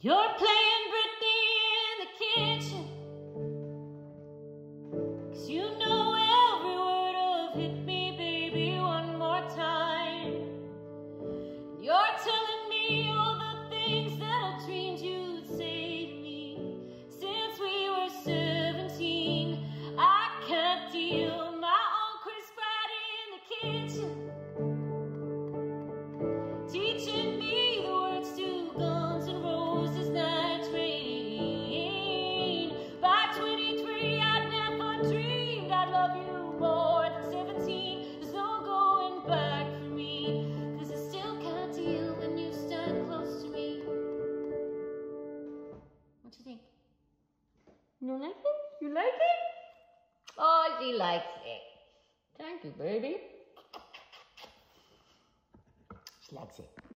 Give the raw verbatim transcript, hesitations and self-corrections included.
You're playing Britney in the kitchen, 'cause you know every word of "Hit Me Baby One More Time." You're telling me all the things that I dreamed you'd say to me since we were seventeen. I can't deal. My uncle is right in the kitchen, teaching me the words to Guns N' Roses Night Train. By twenty-three, I'd never dreamed I'd love you more than seventeen. There's no going back for me, 'cause I still can't deal when you stand close to me. What do you think? You like it? You like it? Oh, she likes it. Thank you, baby. She likes it.